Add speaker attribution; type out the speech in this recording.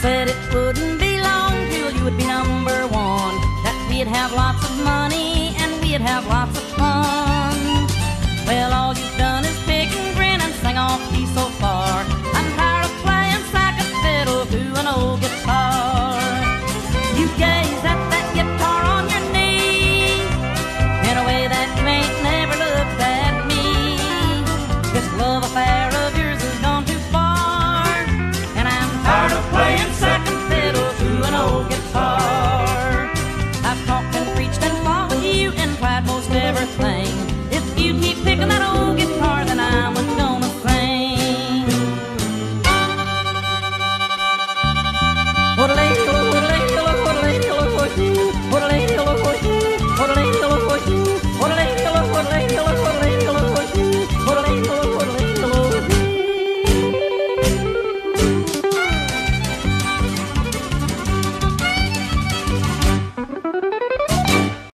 Speaker 1: said it wouldn't be long till you would be number one, that we'd have lots of money and we'd have lots of fun.